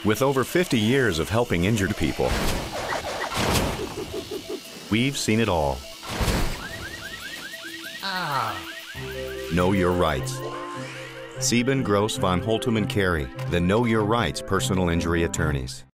With over 50 years of helping injured people, we've seen it all. Know your rights. Sieben, Gross, von Holtum and Carey, the Know Your Rights personal injury attorneys.